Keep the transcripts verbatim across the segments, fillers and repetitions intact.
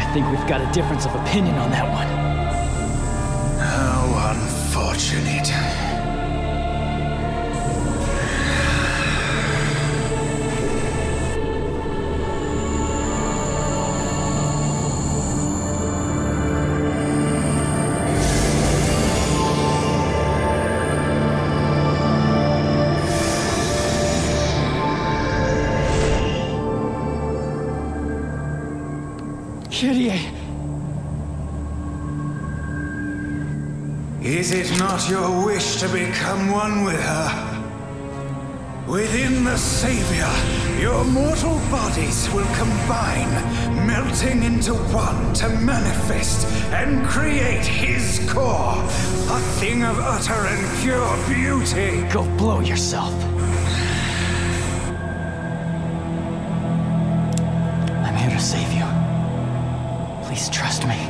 I think we've got a difference of opinion on that one. How unfortunate. Is it not your wish to become one with her? Within the Savior, your mortal bodies will combine, melting into one to manifest and create his core, a thing of utter and pure beauty. Go blow yourself. I'm here to save you. Please trust me.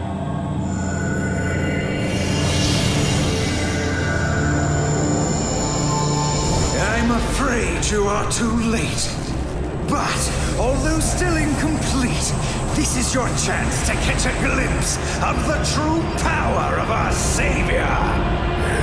I'm afraid you are too late. But, although still incomplete, this is your chance to catch a glimpse of the true power of our Savior.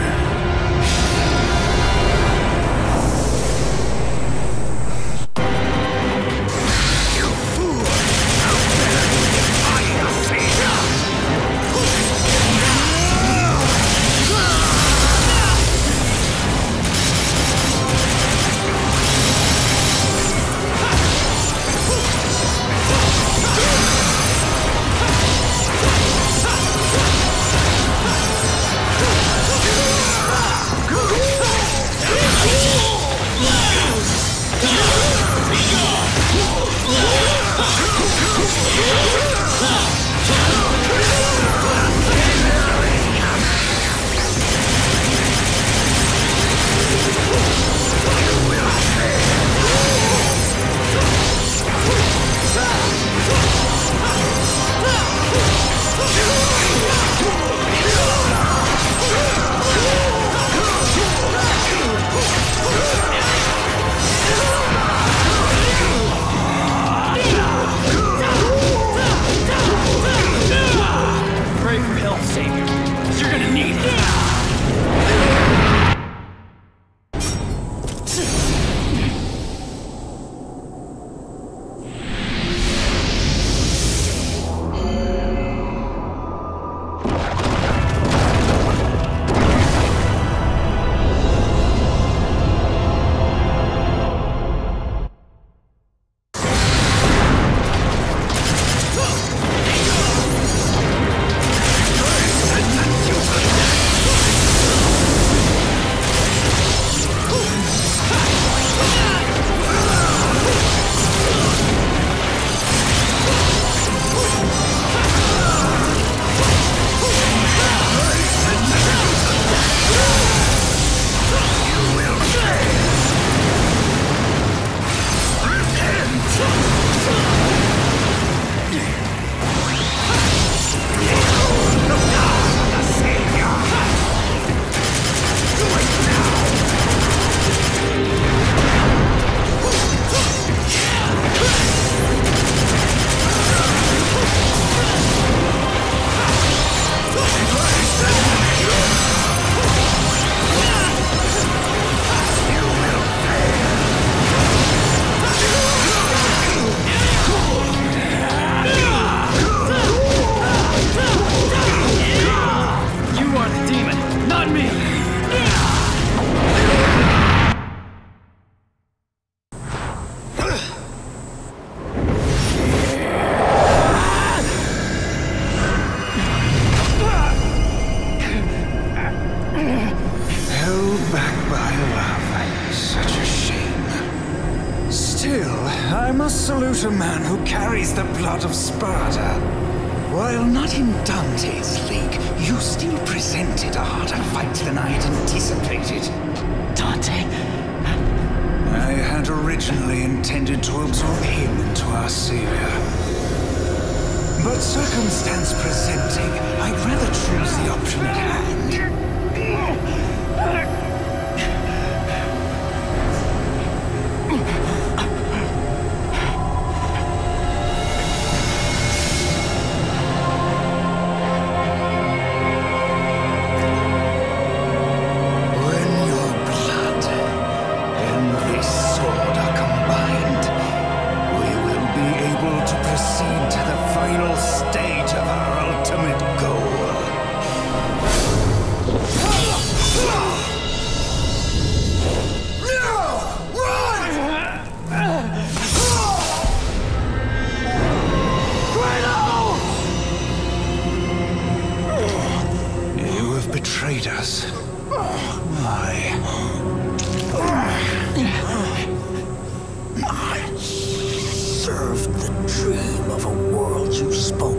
Salute a man who carries the blood of Sparda. While not in Dante's league, you still presented a harder fight than I had anticipated. Dante? I had originally intended to absorb him into our Savior. But circumstance presenting, I'd rather choose the option at hand.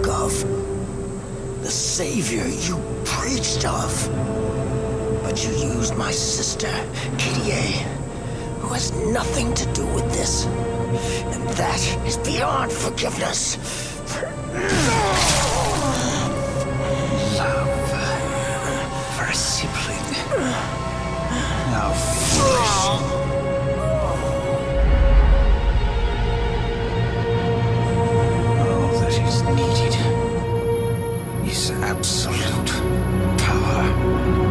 of. The savior you preached of. But you used my sister, Kitty, who has nothing to do with this. And that is beyond forgiveness. Love for a sibling. How foolish. All that is needed is absolute power.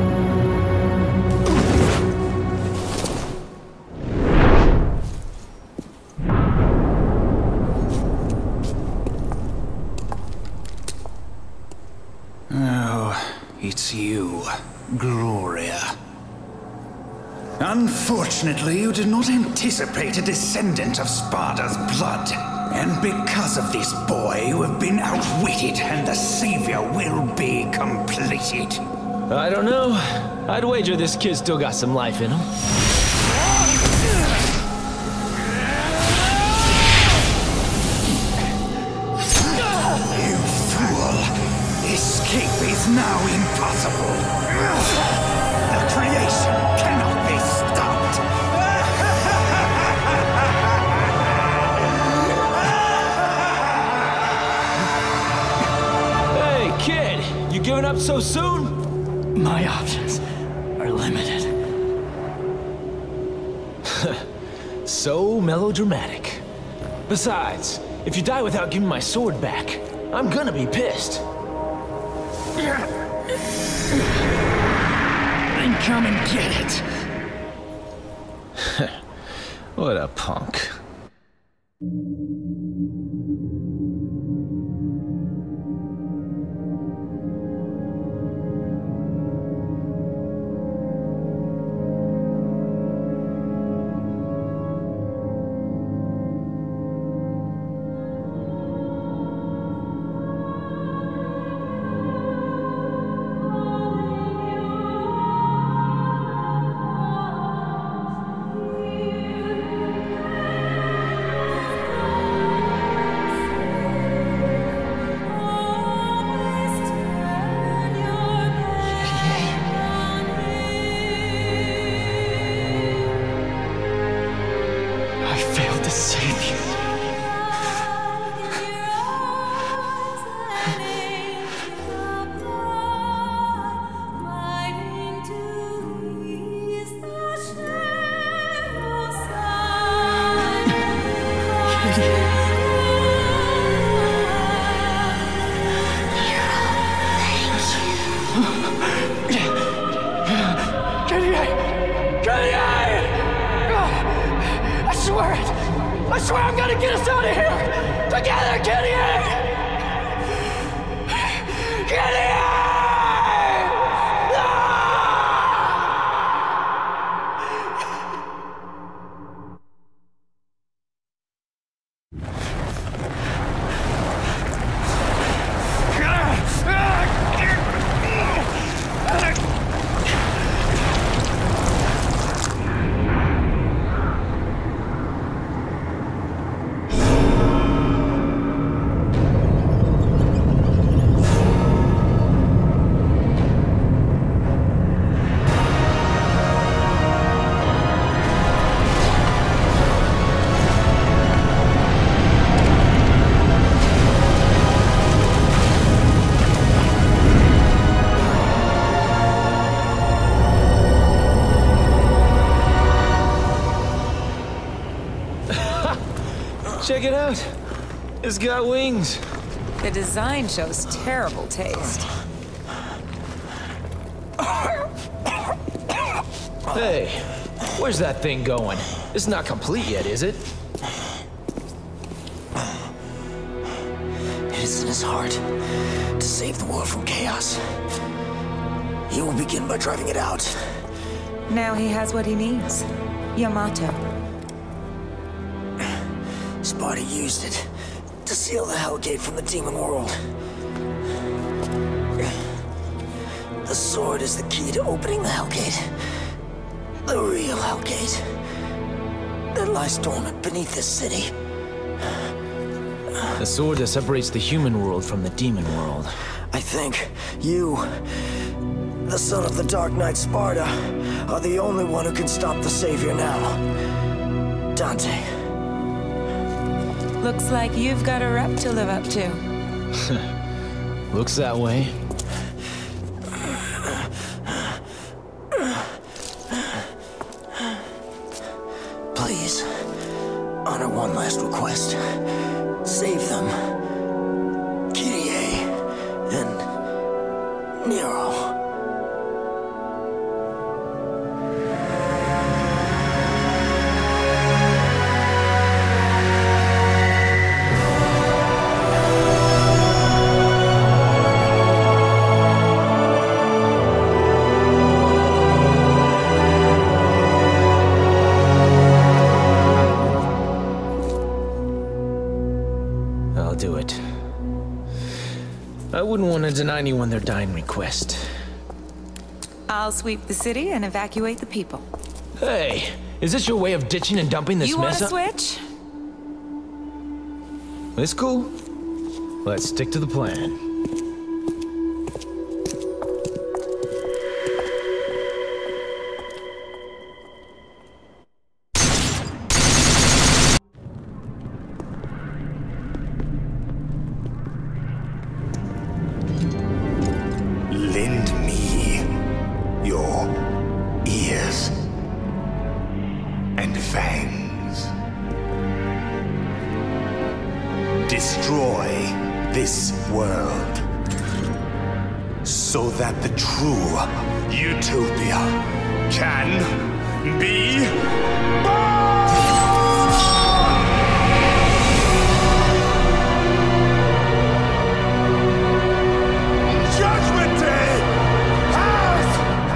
It's you, Gloria. Unfortunately, you did not anticipate a descendant of Sparda's blood. And because of this boy, you have been outwitted, and the savior will be completed. I don't know. I'd wager this kid still got some life in him. You fool! Escape is now impossible. The creation cannot be stopped. Hey, kid! You giving up so soon? My options are limited. So melodramatic. Besides, if you die without giving my sword back, I'm gonna be pissed. Then come and get it. What a punk. I swear I'm gonna get us out of here! Together, Kitty! Kitty! Check it out. It's got wings. The design shows terrible taste. Hey, where's that thing going? It's not complete yet, is it? It is in his heart to save the world from chaos. He will begin by driving it out. Now he has what he needs. Yamato. Sparda used it to seal the Hellgate from the demon world. The sword is the key to opening the Hellgate. The real Hellgate that lies dormant beneath this city. The sword that separates the human world from the demon world. I think you, the son of the Dark Knight Sparda, are the only one who can stop the Savior now. Dante. Looks like you've got a rep to live up to. Looks that way. Please, honor one last request. Save them. Kyrie and Nero. I wouldn't want to deny anyone their dying request. I'll sweep the city and evacuate the people. Hey, is this your way of ditching and dumping this you mess up? You want to switch? It's cool. Let's stick to the plan. Destroy this world, so that the true utopia can be born! Judgment Day has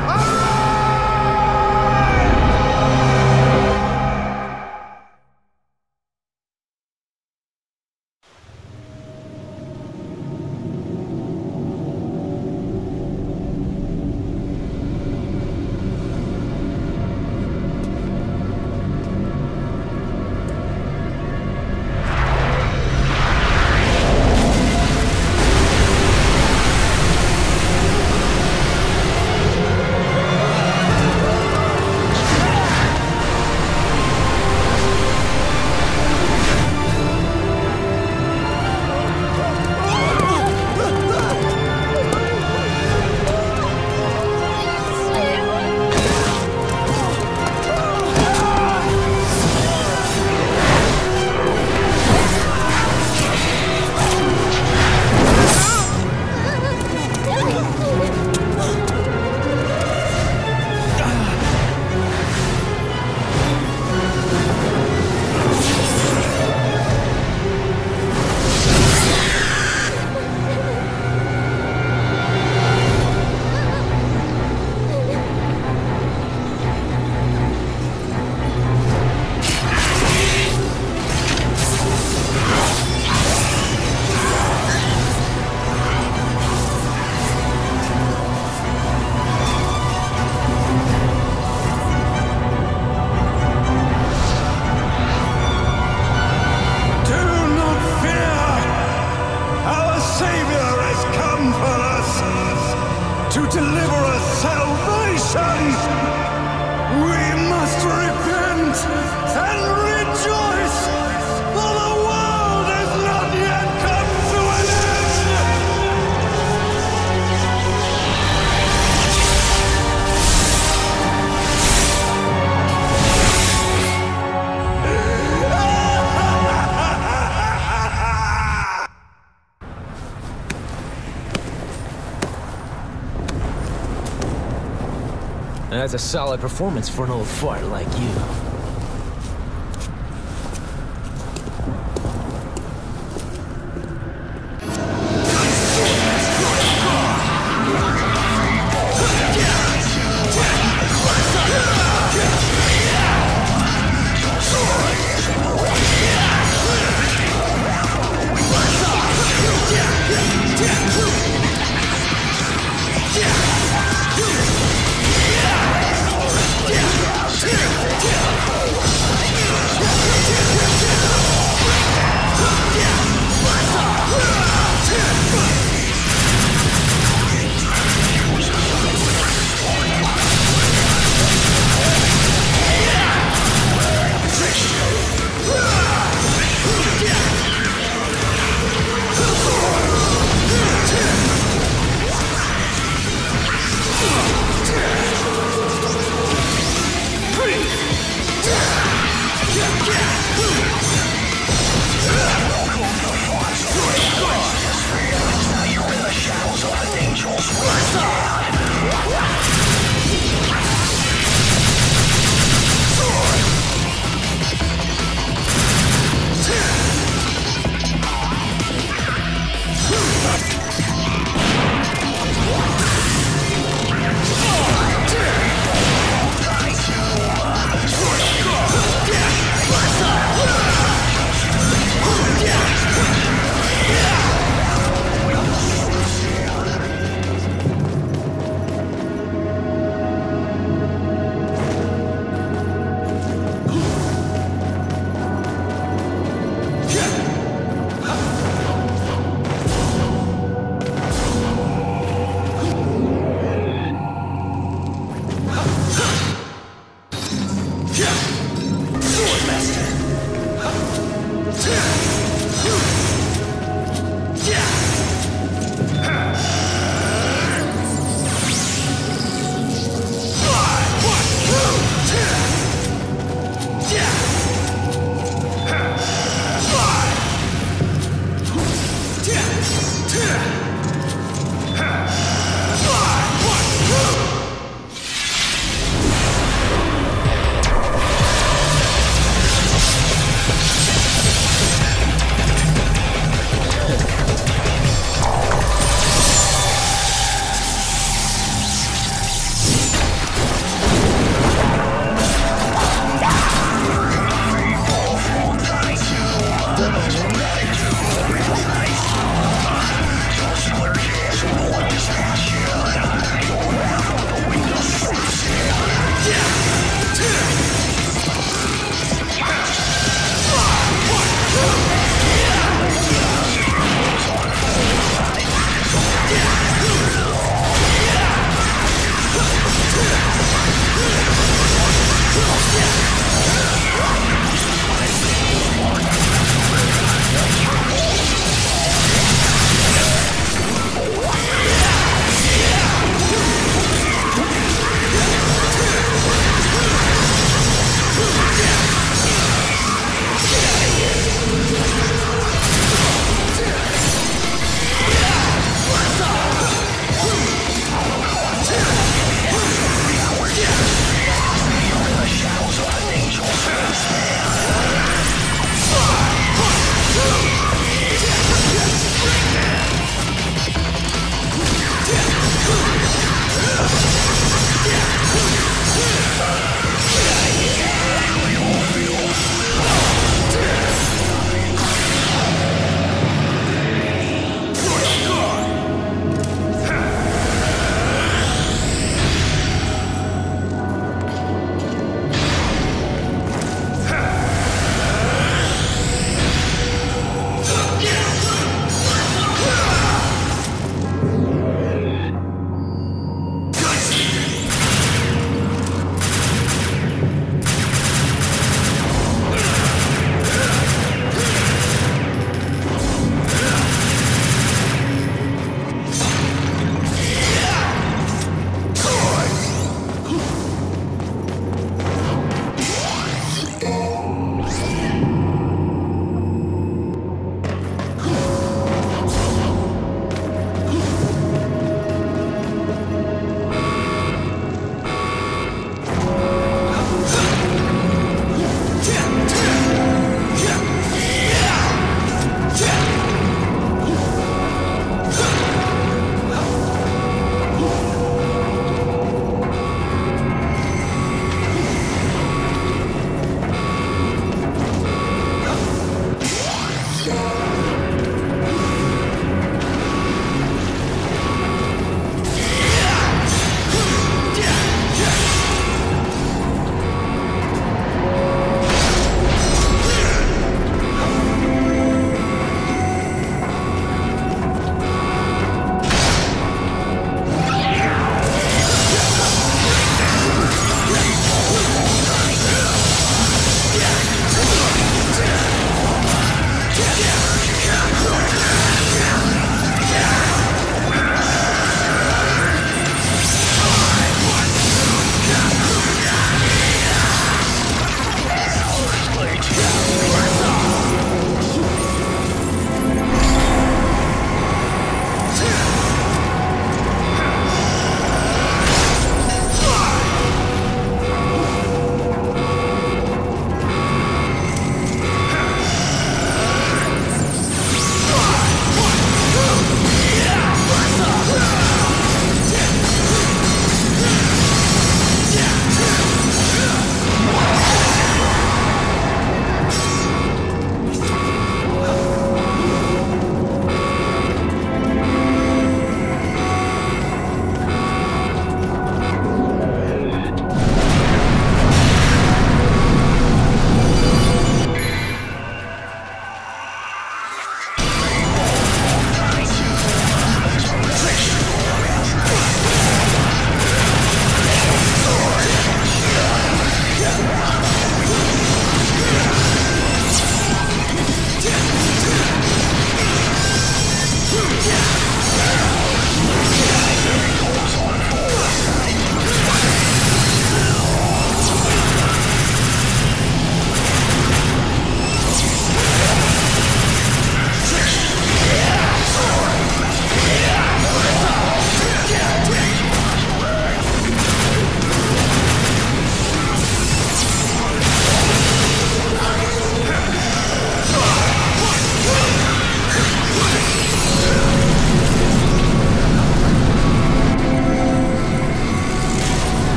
to deliver us salvation. We must repent and rejoice, for the world has not yet come to an That's a solid performance for an old fart like you. Yeah!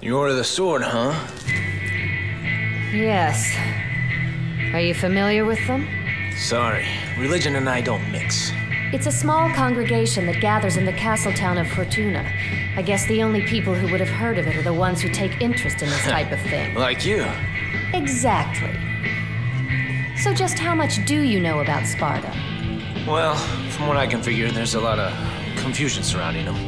You order the sword, huh? Yes. Are you familiar with them? Sorry, religion and I don't mix. It's a small congregation that gathers in the castle town of Fortuna. I guess the only people who would have heard of it are the ones who take interest in this type of thing. Like you. Exactly. So just how much do you know about Sparda? Well, from what I can figure, there's a lot of confusion surrounding them.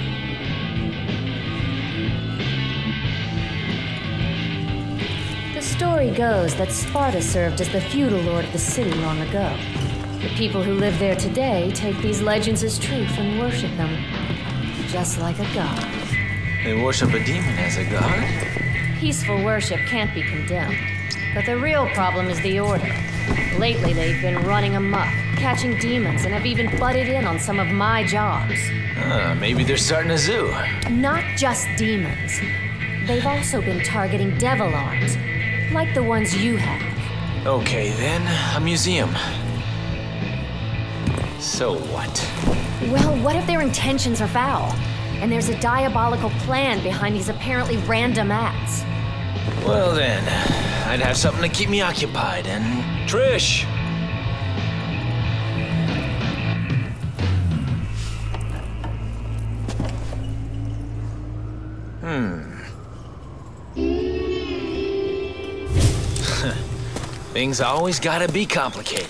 The story goes that Sparda served as the feudal lord of the city long ago. The people who live there today take these legends as truth and worship them, just like a god. They worship a demon as a god? Peaceful worship can't be condemned. But the real problem is the Order. Lately, they've been running amok, catching demons, and have even butted in on some of my jobs. Uh, maybe they're starting a zoo. Not just demons. They've also been targeting devil arms, like the ones you have. Okay, then, a museum. So what? Well, what if their intentions are foul? And there's a diabolical plan behind these apparently random acts? Well then, I'd have something to keep me occupied, and... Trish! Hmm. Things always gotta be complicated.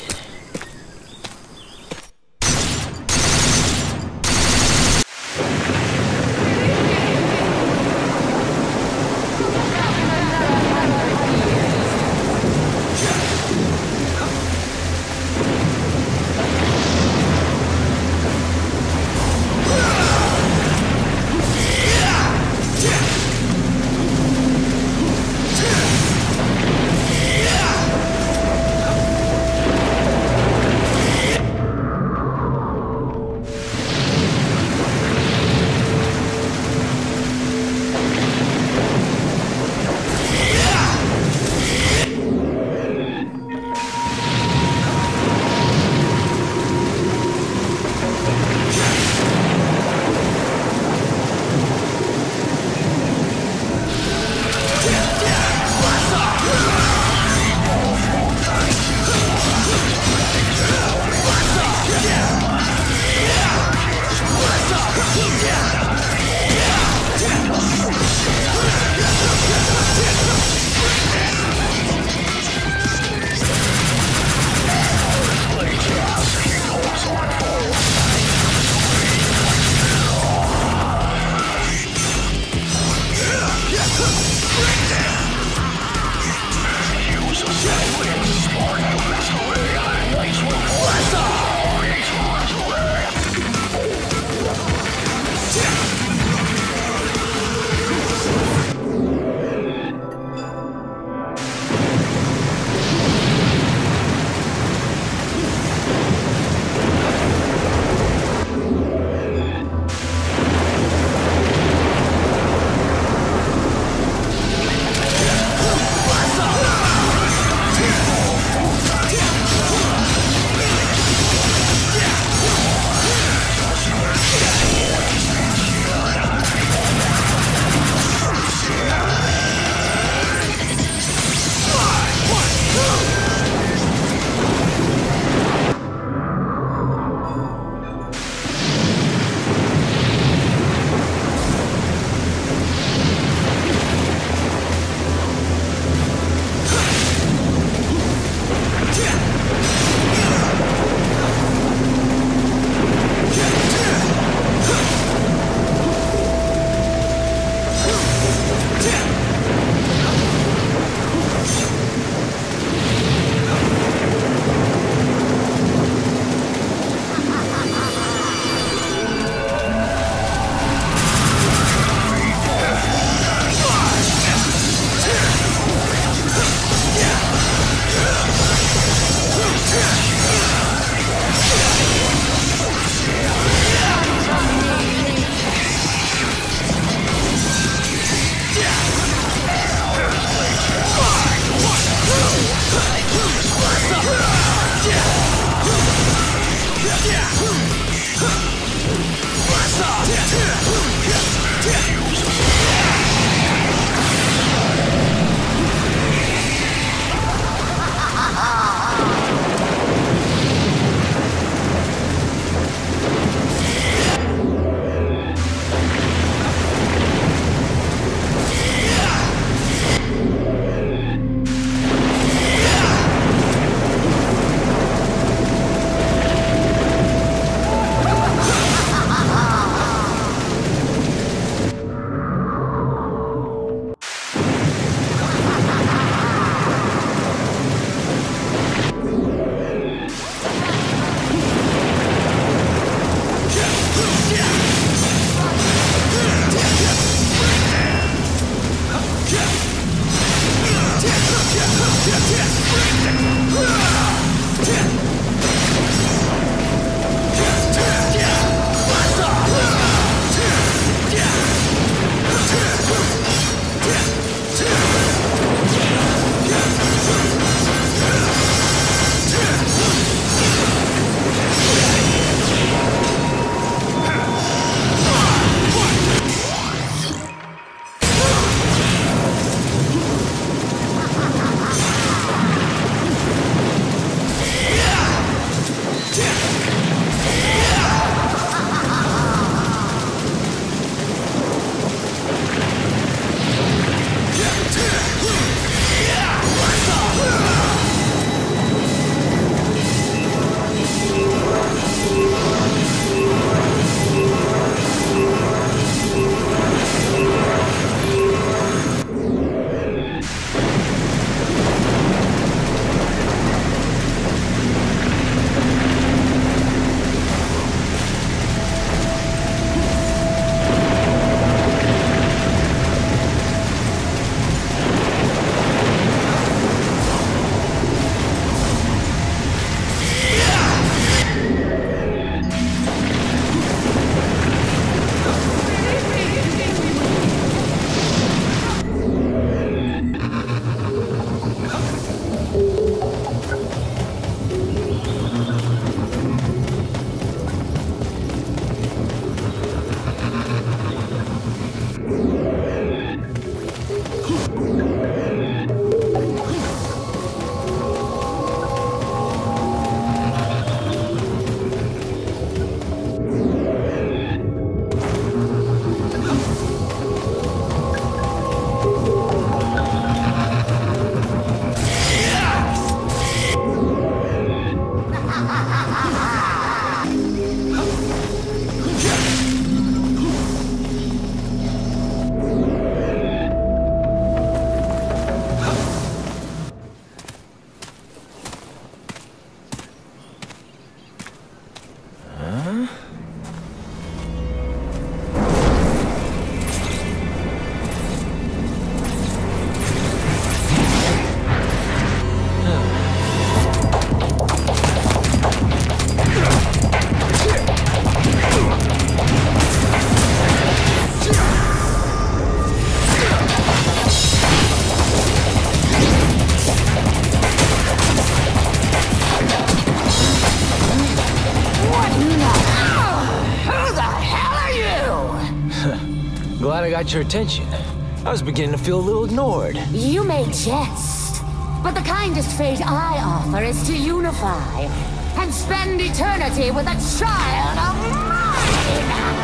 Glad I got your attention. I was beginning to feel a little ignored. You may jest, but the kindest fate I offer is to unify and spend eternity with a child of mine!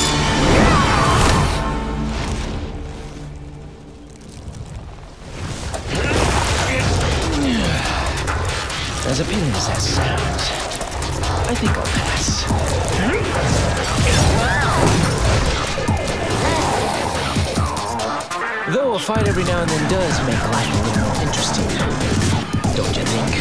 As appealing as that sounds, I think I'll pass. Though a fight every now and then does make life a little more interesting, don't you think?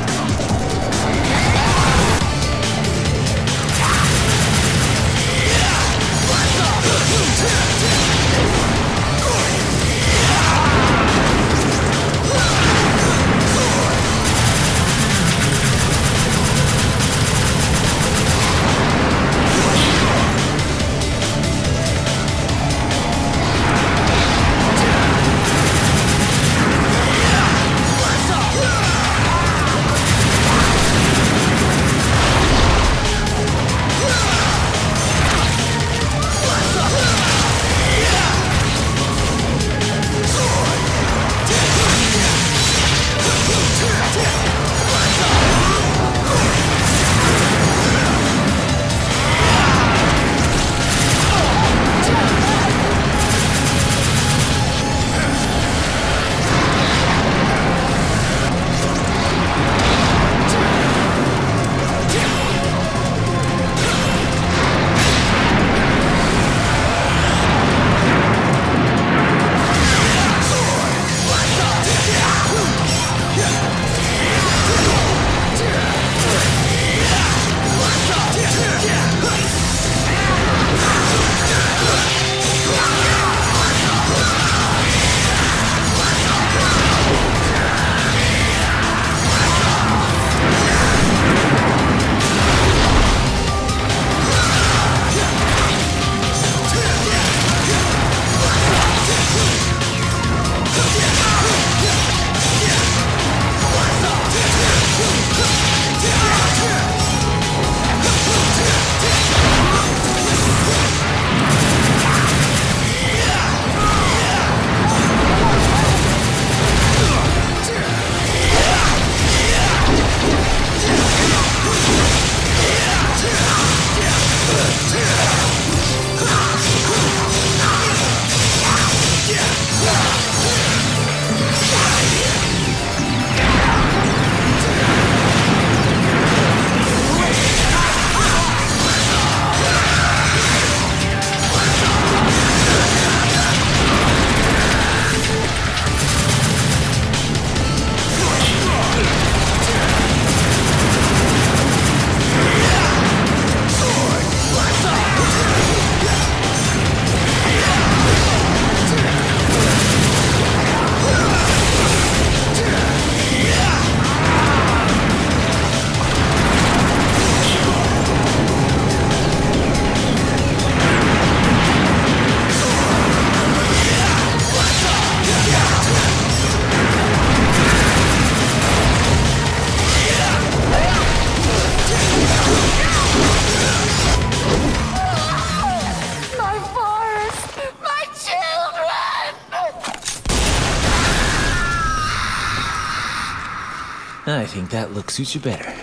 I think that look suits you better.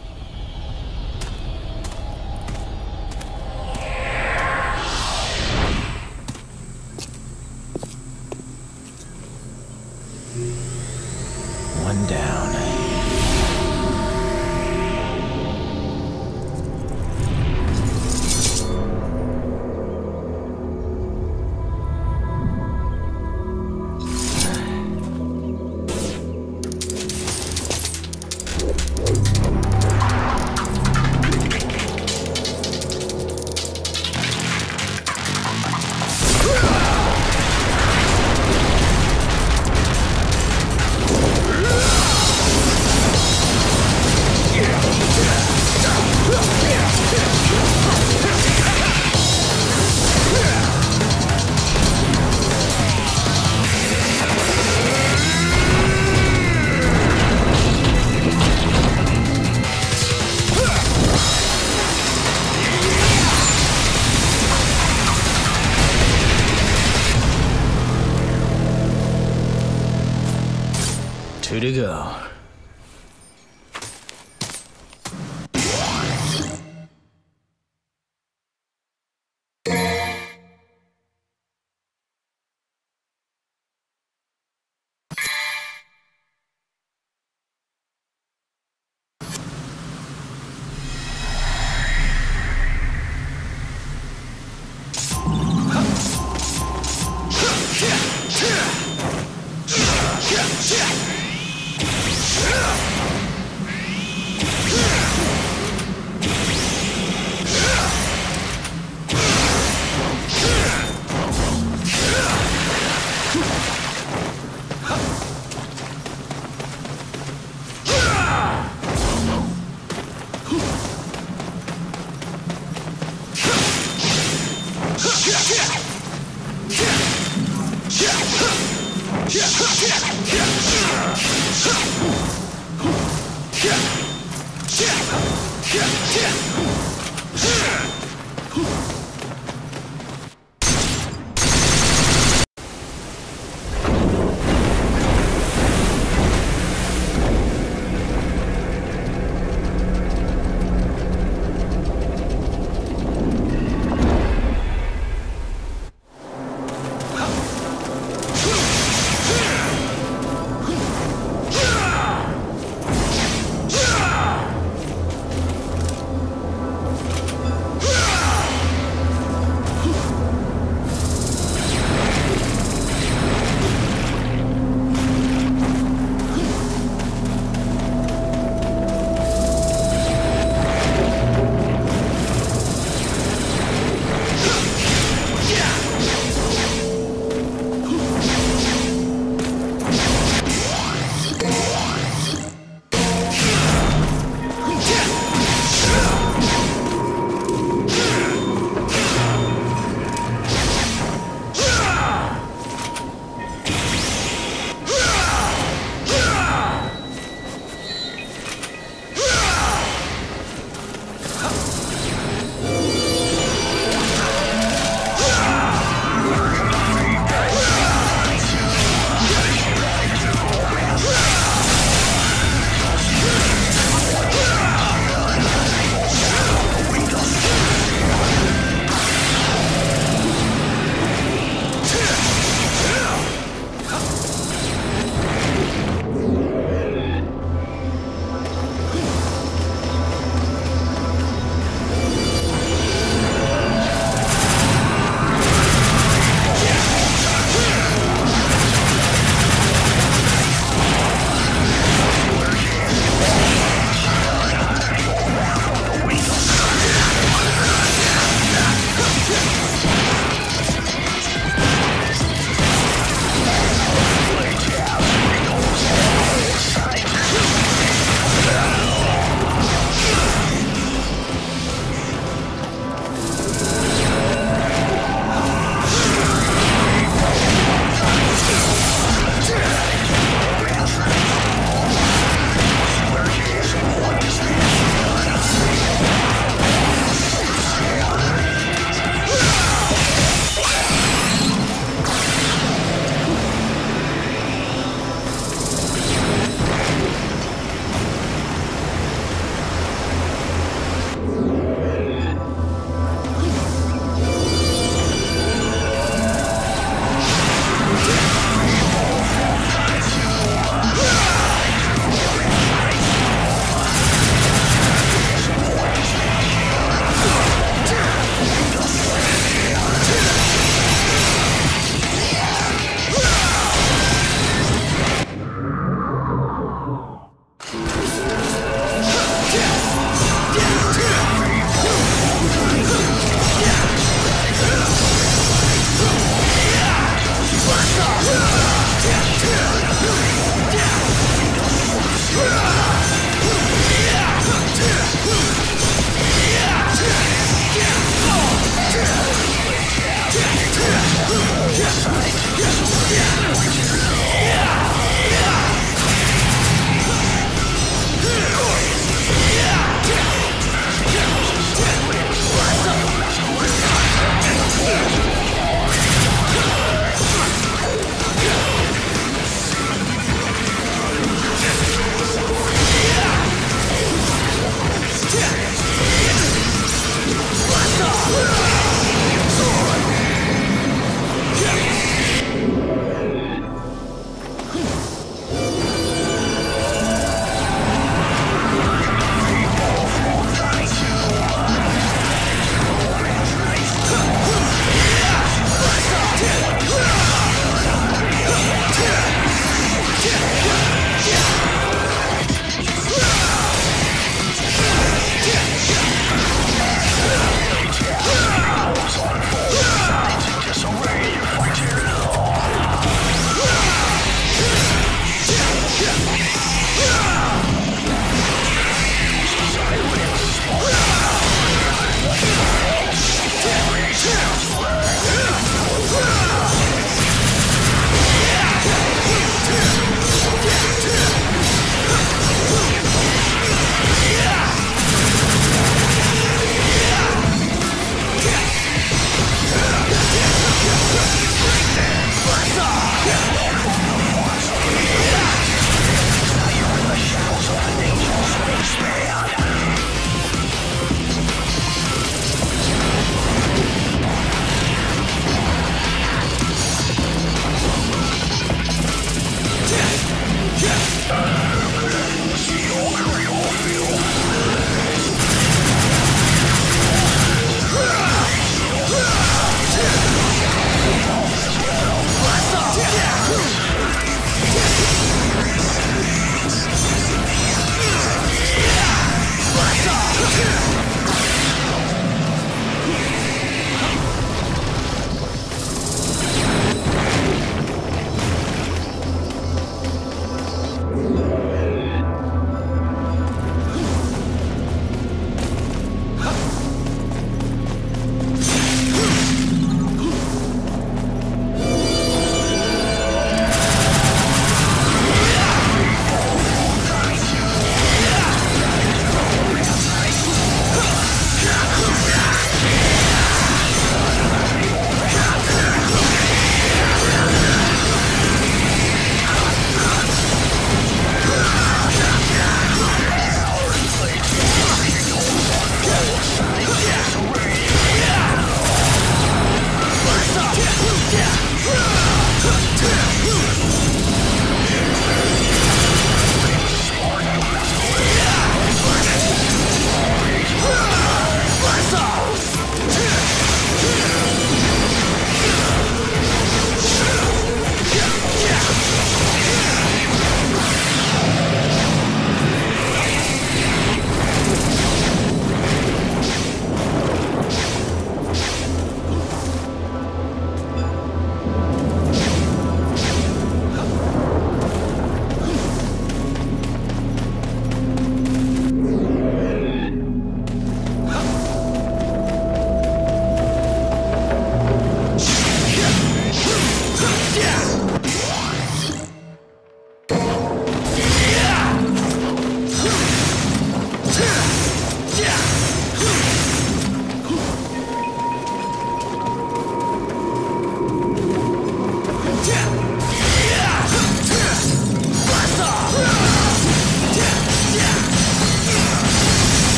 One down. Two to go.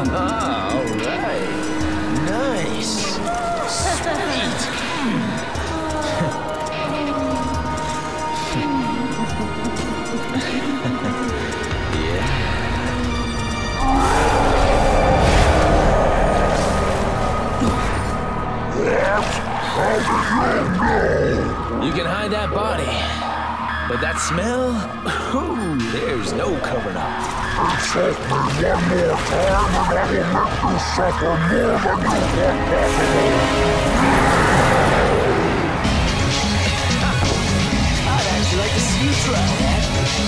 All right. Nice. Sweet. You can hide that body, but that smell? Ooh, there's no covering up. Insult me one more time and I will make you suffer more than you want I'd actually like to see you try that.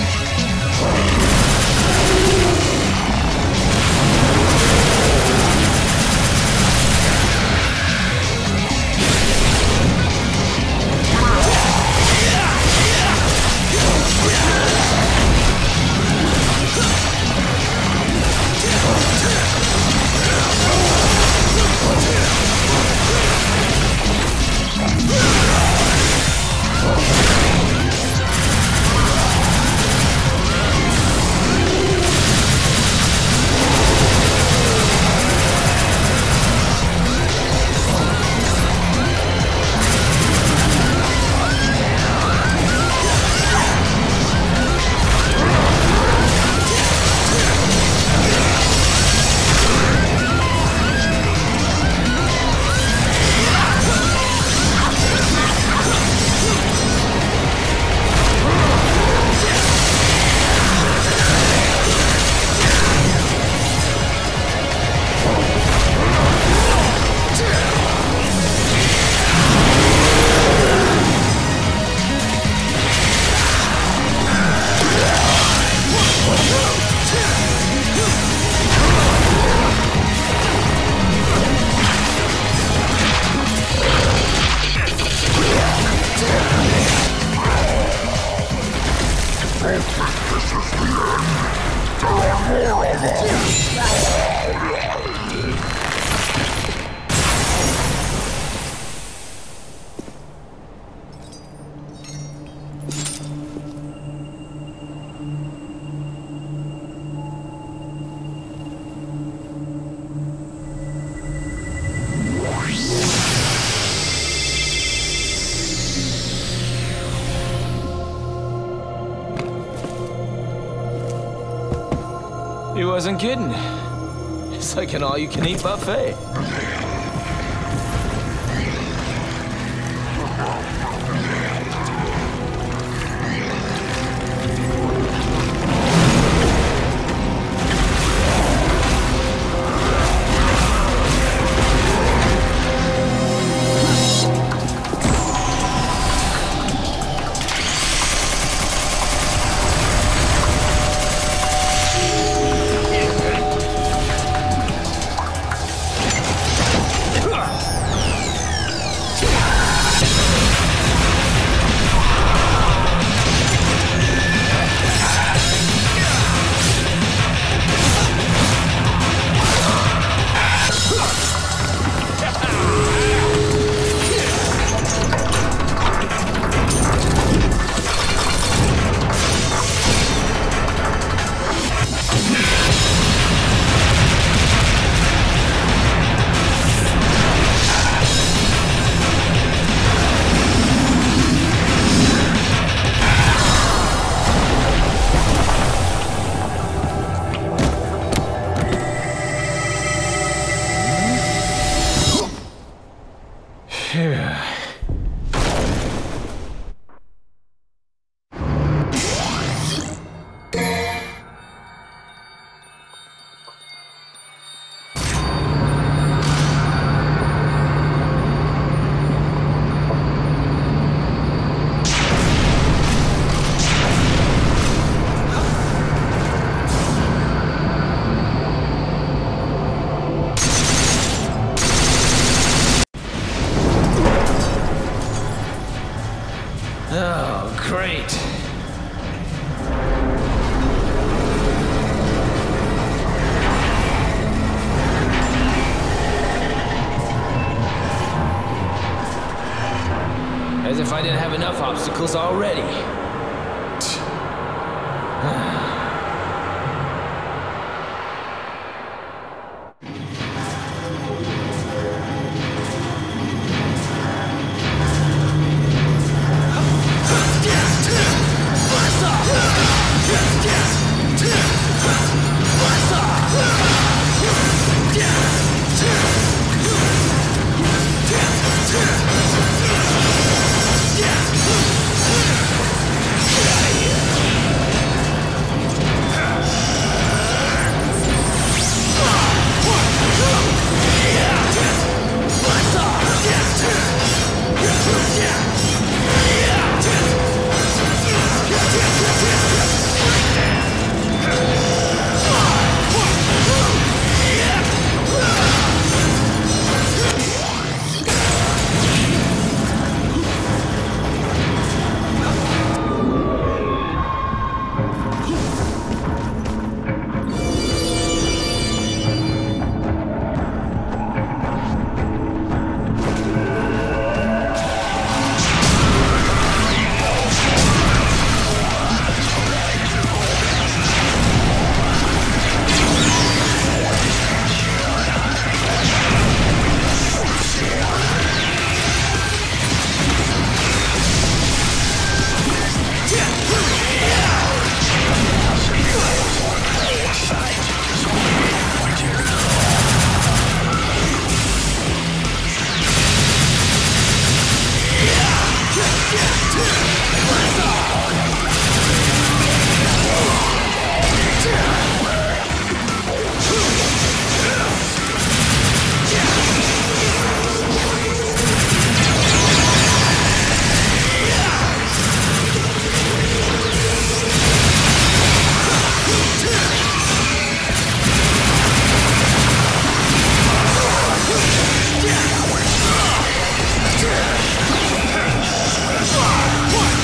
He wasn't kidding. It's like an all-you-can-eat buffet. As if I didn't have enough obstacles already. What?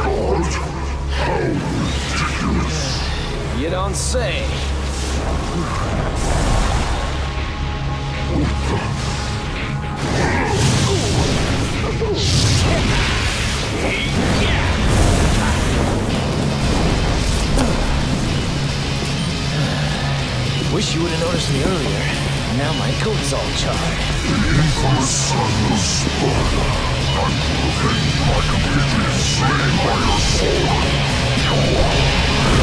god? How ridiculous. You don't say. Wish you would have noticed me earlier. Now my coat's all charred. The infamous son of Sparda. I will avenge my compatriots slain by your sword.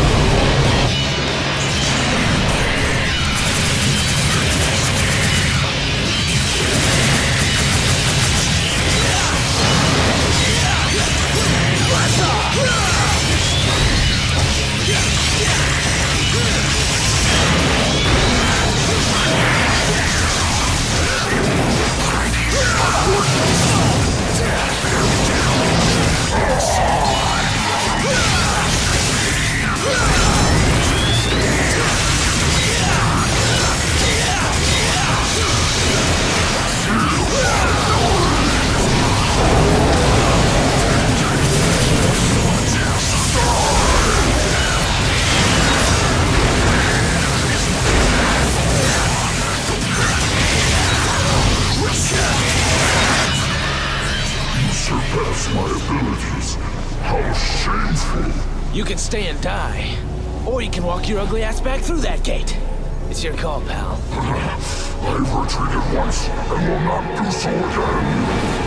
You can stay and die, or you can walk your ugly ass back through that gate. It's your call, pal. I've retreated once, and will not do so again.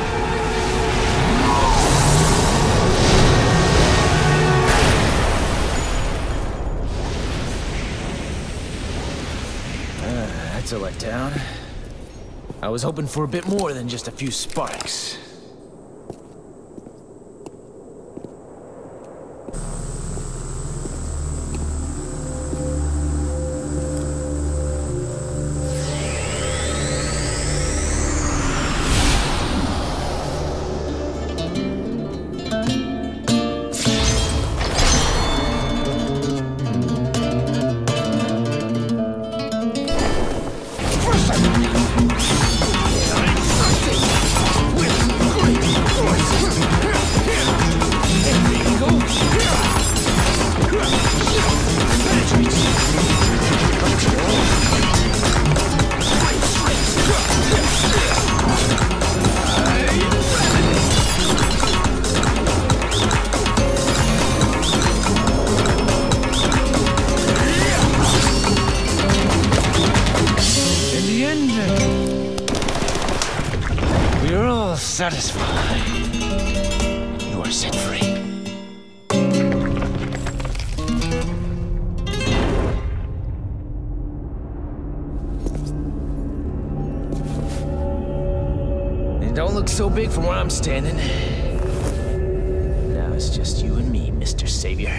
Uh, that's a letdown. I was hoping for a bit more than just a few sparks. Satisfied. You are set free. It don't look so big from where I'm standing. Now it's just you and me, Mister Savior.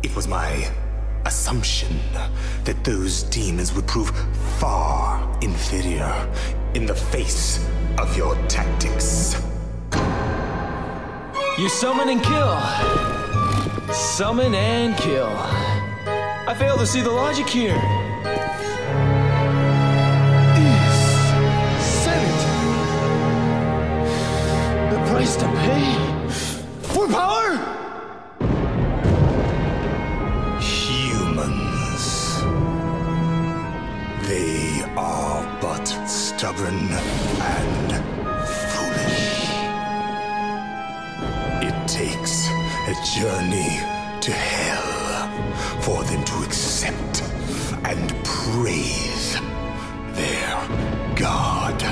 It was my assumption that those demons would prove far inferior in the face of your tactics. You summon and kill. Summon and kill. I fail to see the logic here. Is Senate the price to pay for power? Humans. They are but stubborn and foolish. It takes a journey to hell for them to accept and praise their god.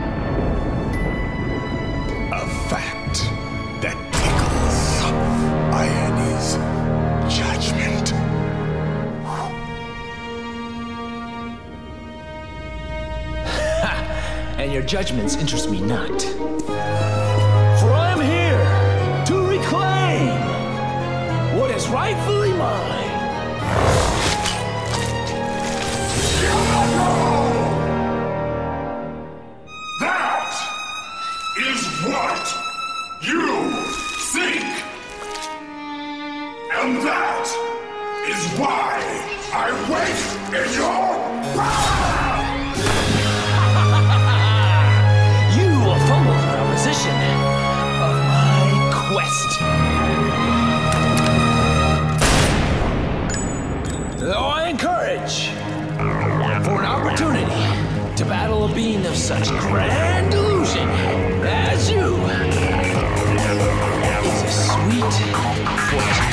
A fact that tickles Irony's judgment. Ha! And your judgments interest me not. For I am here to reclaim what is rightfully mine. That is what you seek. And that is why I wait in your power! You will fumble the proposition of my quest. Though I encourage for an opportunity to battle a being of such grand delusion as you is a sweet fortune.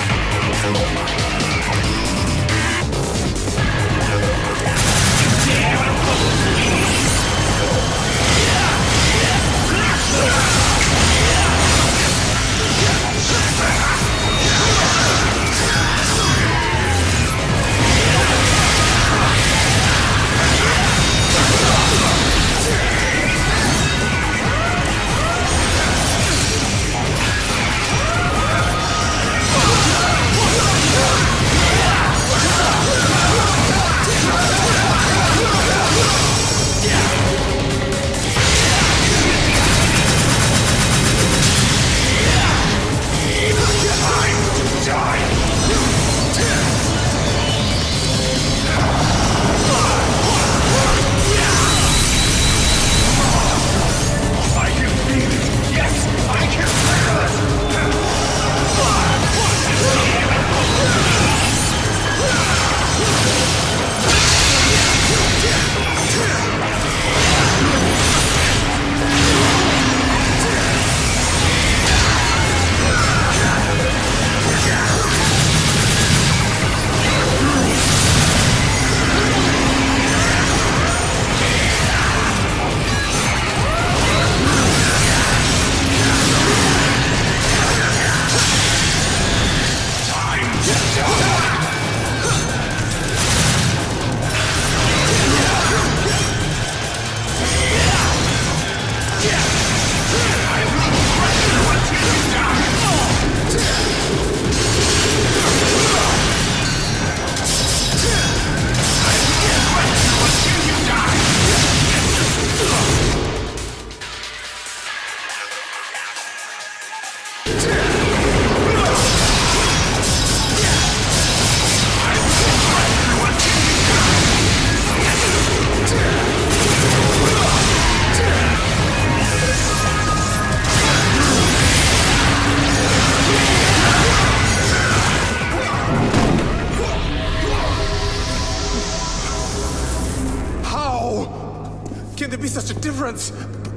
Such a difference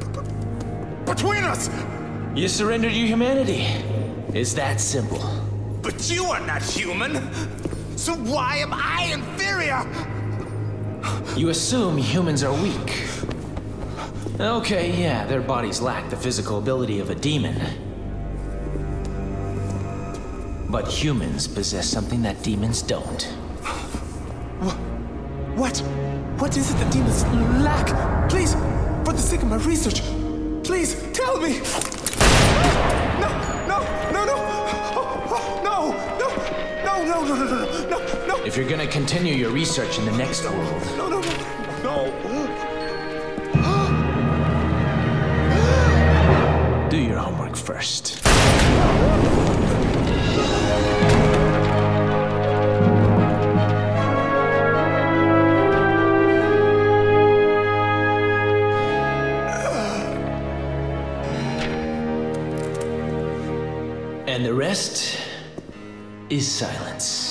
between us. You surrendered your humanity. It's that simple. But you are not human. So why am I inferior? You assume humans are weak. Okay, yeah, their bodies lack the physical ability of a demon. But humans possess something that demons don't. What? What is it that demons lack? Please, for the sake of my research, please tell me. No, no, no, no, oh, oh, no, no, no, no, no, no, no, no, no, no. If you're gonna continue your research in the next world... No, no, no, no. Do your homework first. And the rest is silence.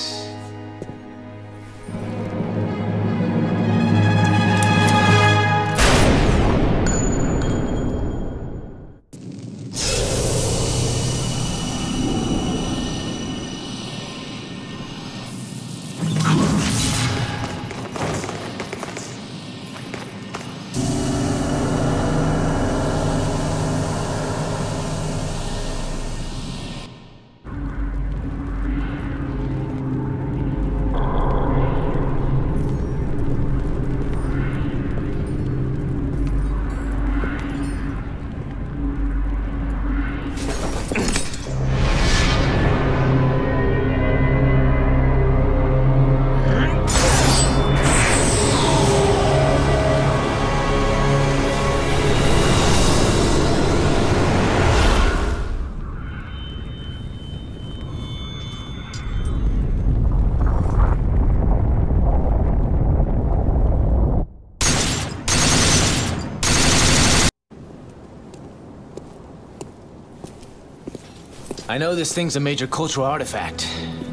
I know this thing's a major cultural artifact,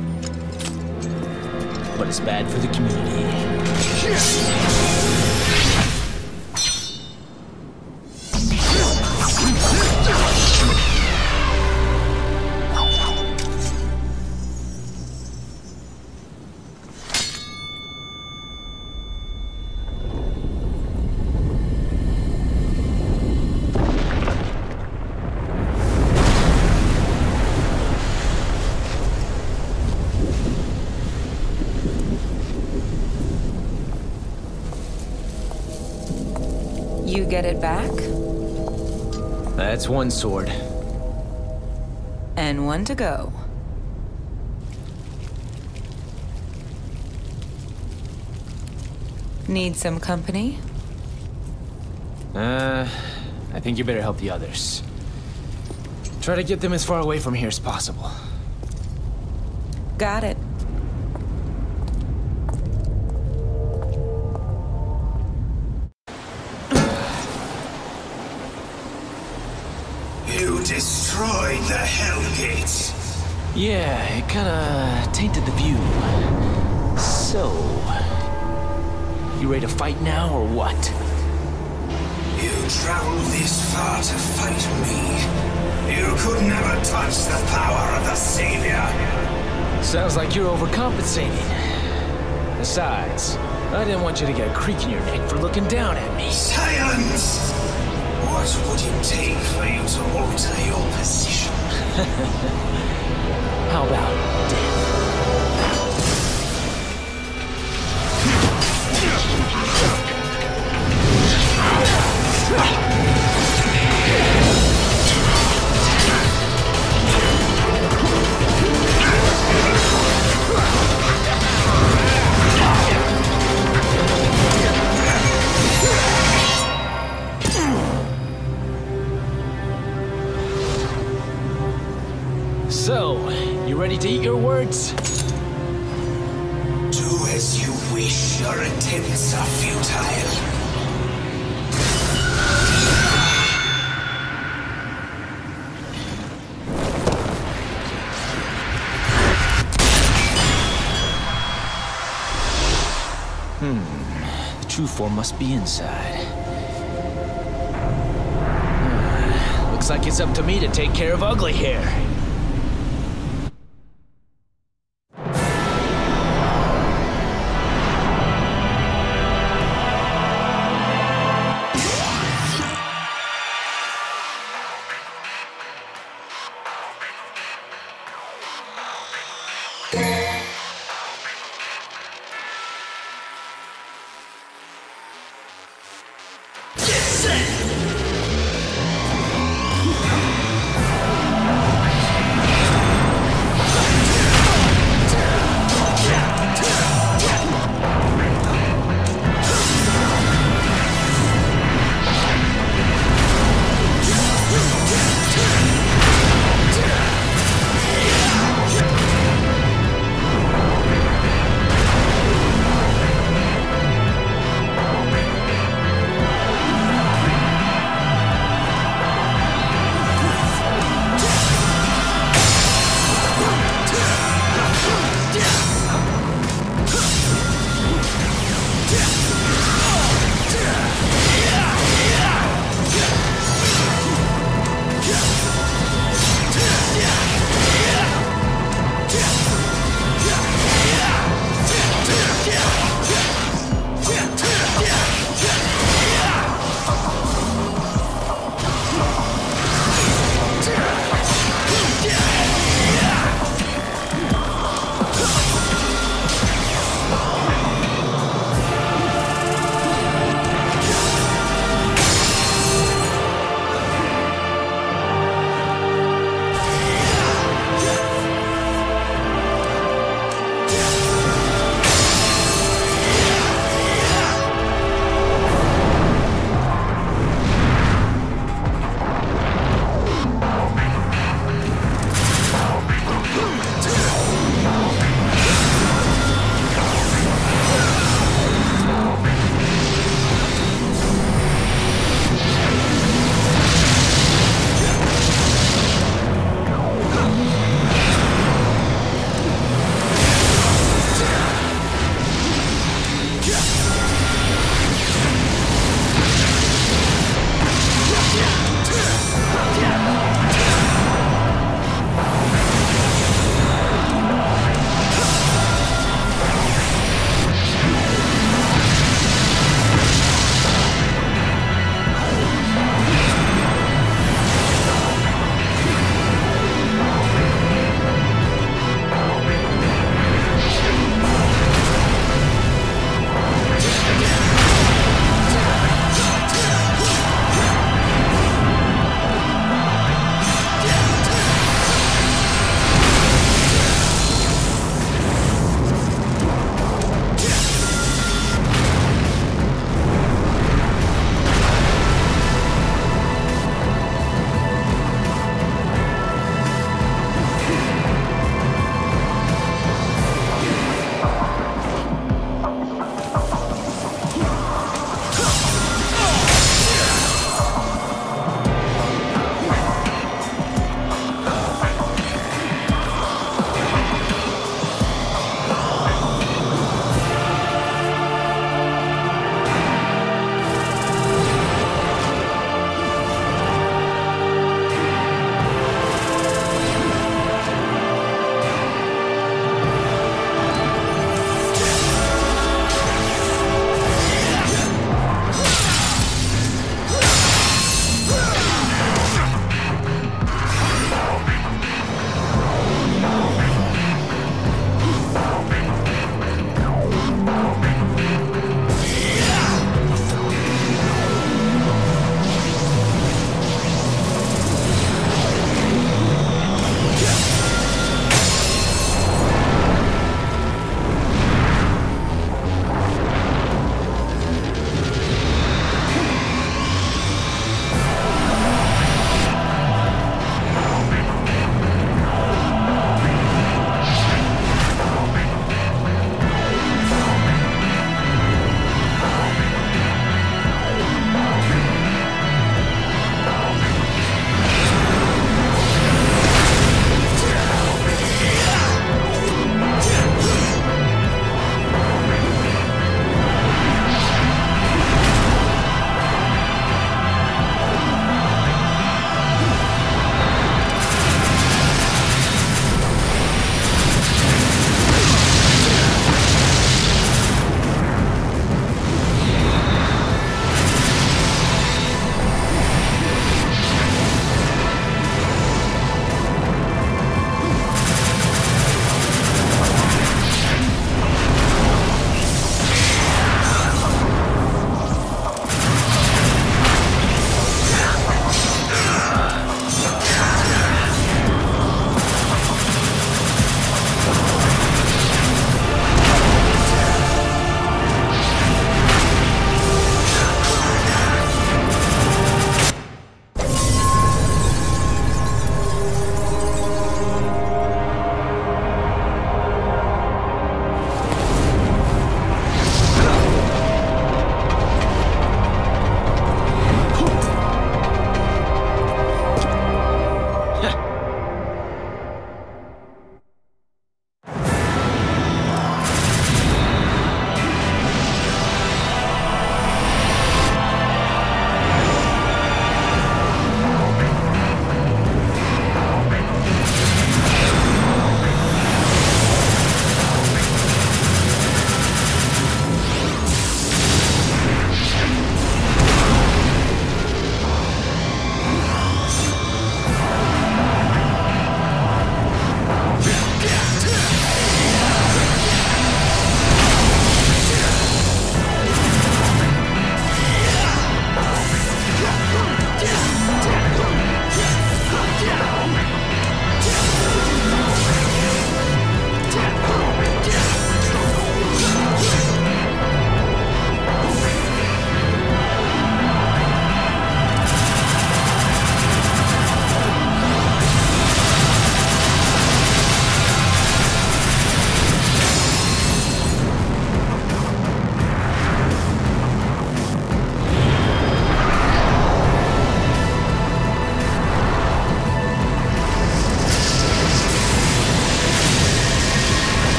but it's bad for the community. You get it back? That's one sword. And one to go. Need some company? Uh, I think you better help the others. Try to get them as far away from here as possible. Got it. You destroyed the Hellgates. Yeah, it kinda tainted the view. So... you ready to fight now, or what? You traveled this far to fight me. You could never touch the power of the Savior. Sounds like you're overcompensating. Besides, I didn't want you to get a creak in your neck for looking down at me. Silence! What would it take for you to alter your position? How about death? So, you ready to eat your words? Do as you wish. Your attempts are futile. Hmm. The true form must be inside. Looks like it's up to me to take care of ugly hair.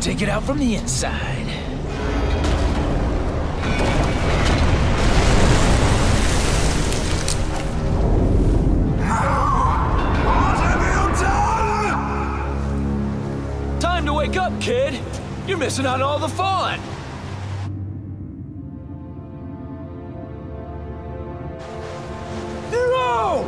take it out from the inside. Time to wake up, kid! You're missing out on all the fun! Nero!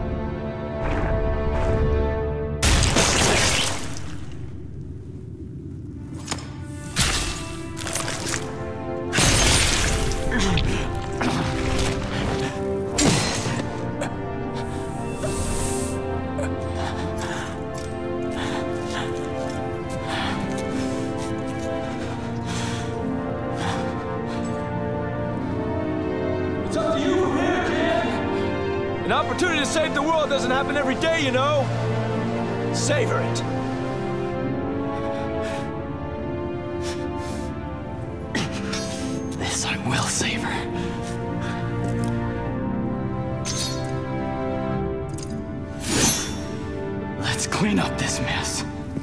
An opportunity to save the world doesn't happen every day, you know. Savor it. This I will savor. Let's clean up this mess.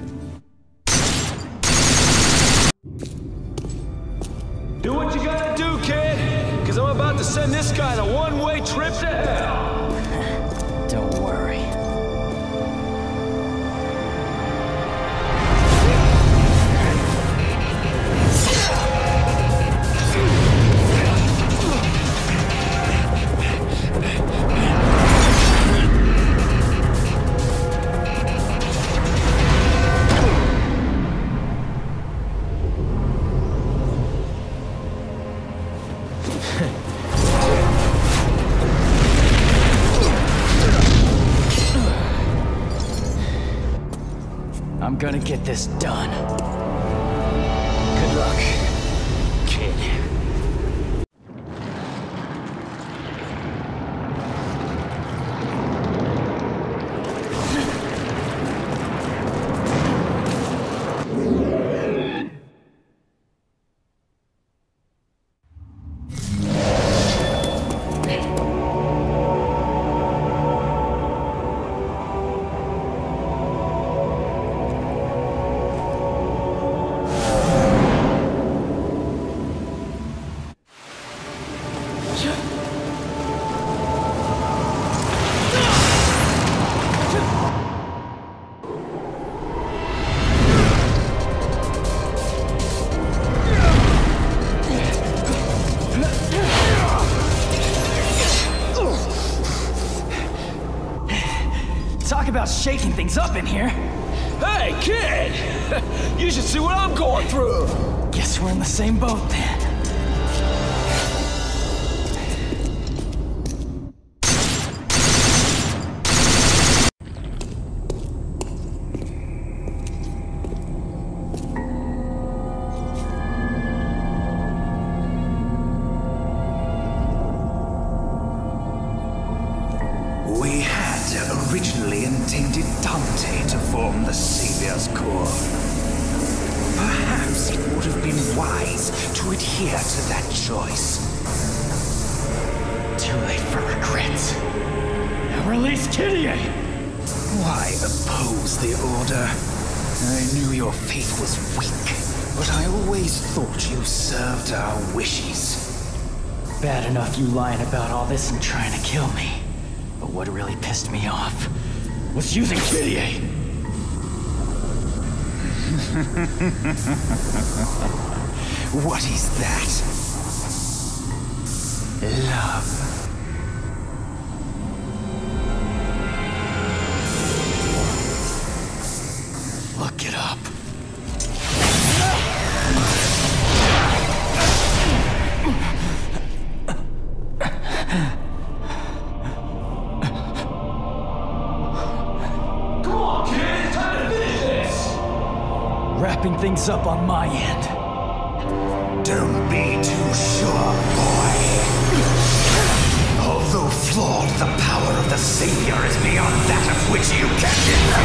Do what you gotta do, kid, because I'm about to send this guy on a one-way trip to hell. Don't worry. I'm gonna get this done. Good luck, kid. Talk about shaking things up in here. Hey, kid! You should see what I'm going through! Guess we're in the same boat then. We had originally intended Dante to form the Savior's core. Perhaps it would have been wise to adhere to that choice. Too late for regrets. Now release Kyrie! Why oppose the Order? I knew your faith was weak, but I always thought you served our wishes. Bad enough you lying about all this and trying to kill me. But what really pissed me off was using Kyrie. What is that? Love. Look it up. Wrapping things up on my end. Don't be too sure, boy. Although flawed, the power of the Savior is beyond that of which you can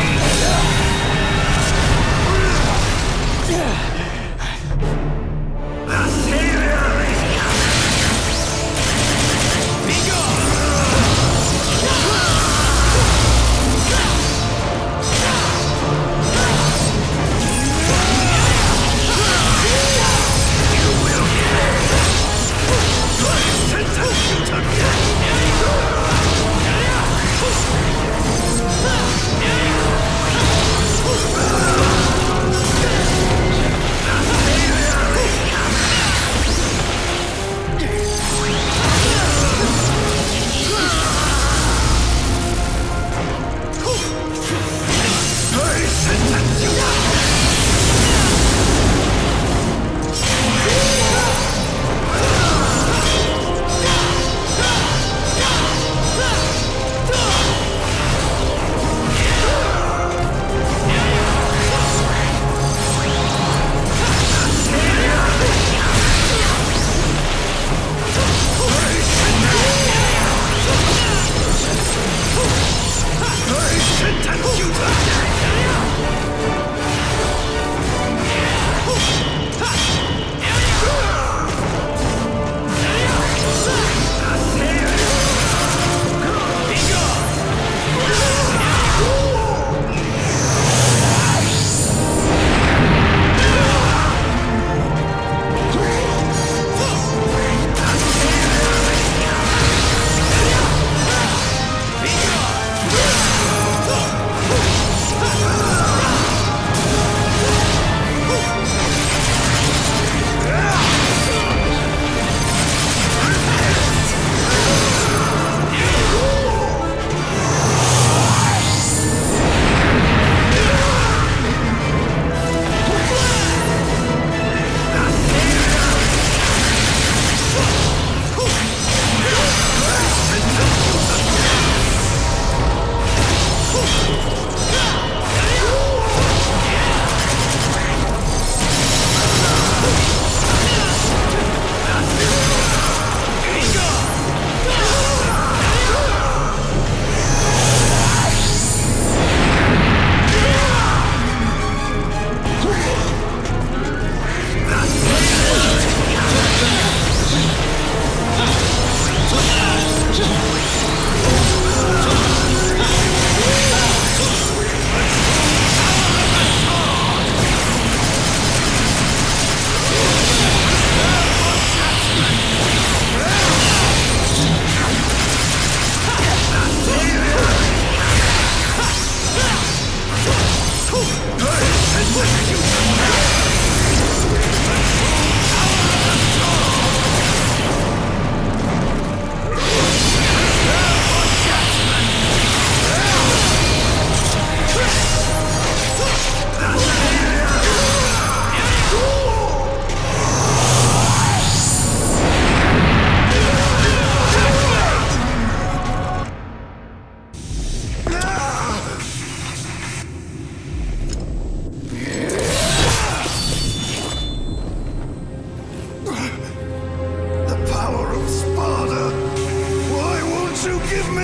defeat. The Savior is coming! Be gone!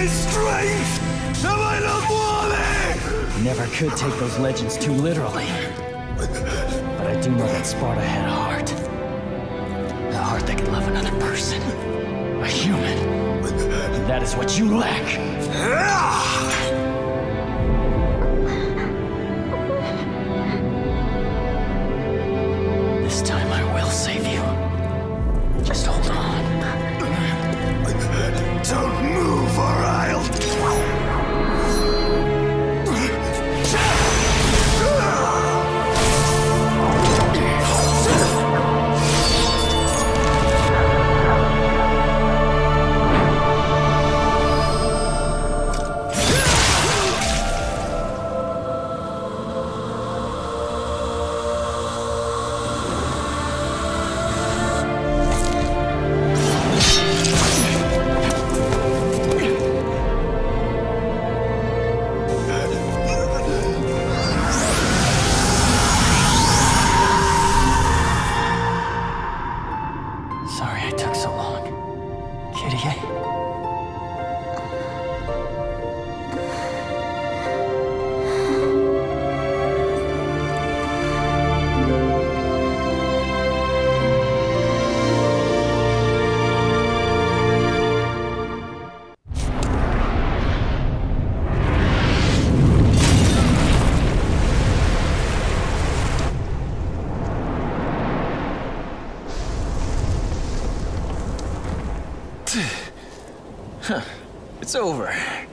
my strength! Am I not worthy? Never could take those legends too literally. But I do know that Sparda had a heart. A heart that could love another person. A human. And that is what you lack. This time I will save you. Just hold on. Don't move or I'll... Huh. It's over.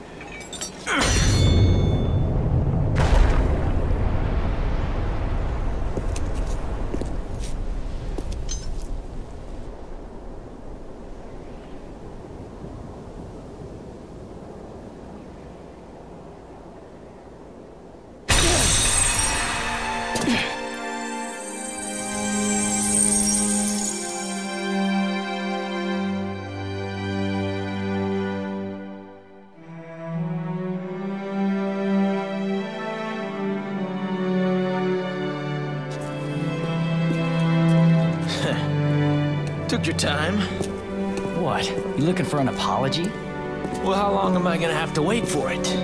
Took your time. What? You looking for an apology? Well, how long am I gonna have to wait for it?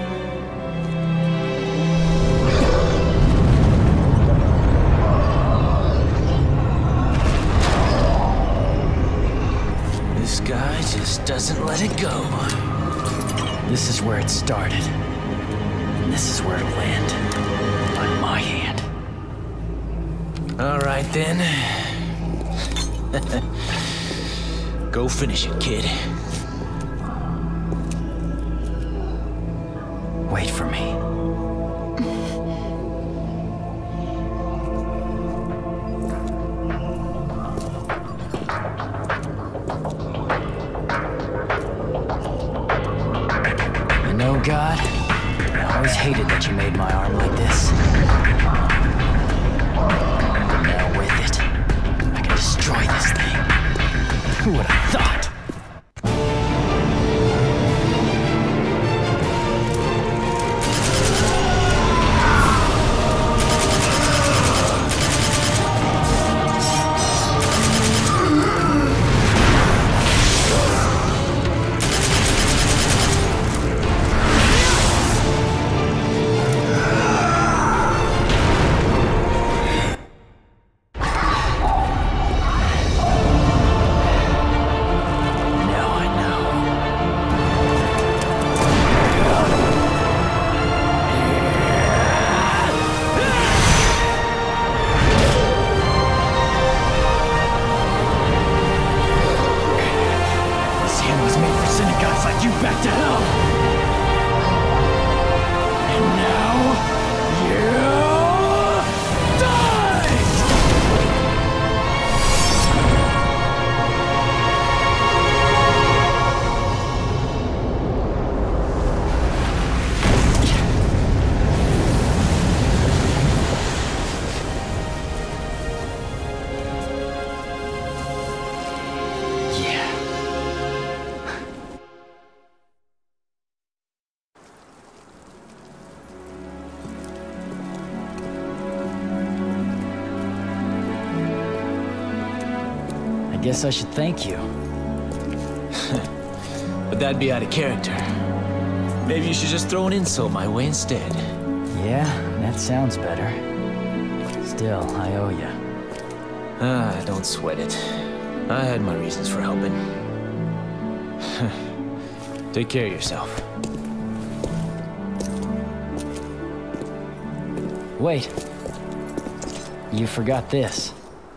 This guy just doesn't let it go. This is where it started. And this is where it'll end. On my hand. All right, then. Go finish it, kid. Wait for me. You know, God, I always hated that you made my arm like this. Now with it, I can destroy this thing. Who would have thought? I guess I should thank you. But that'd be out of character. Maybe you should just throw an insult my way instead. Yeah, that sounds better. Still, I owe you. Ah, don't sweat it. I had my reasons for helping. Take care of yourself. Wait. You forgot this.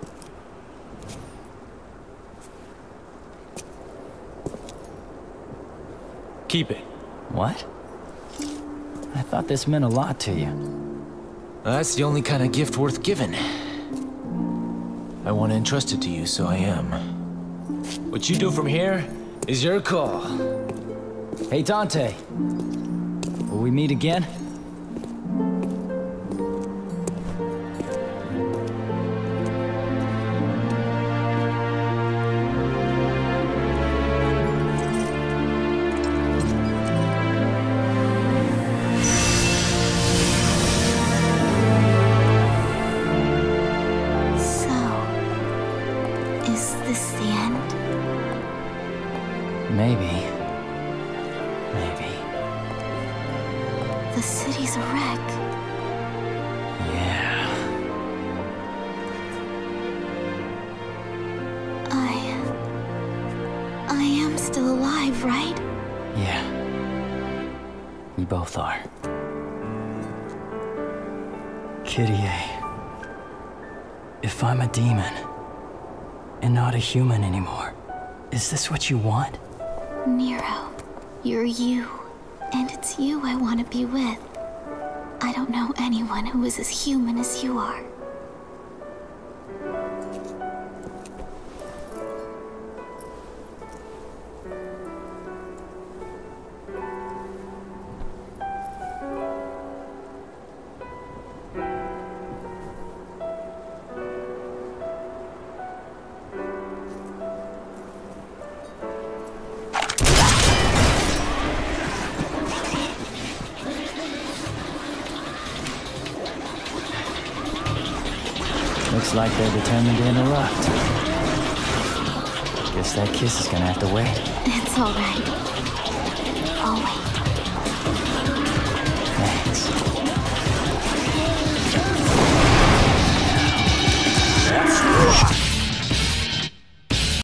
Keep it. What? I thought this meant a lot to you. That's the only kind of gift worth giving. I want to entrust it to you, so I am. What you do from here is your call. Hey, Dante. Will we meet again? Maybe. Maybe. The city's a wreck. Yeah. I... I am still alive, right? Yeah. We both are. Kyrie. If I'm a demon, and not a human anymore, is this what you want? Nero, you're you, and it's you I want to be with. I don't know anyone who is as human as you are. Looks like they're determined to interrupt. Guess that kiss is gonna have to wait. It's all right. I'll wait.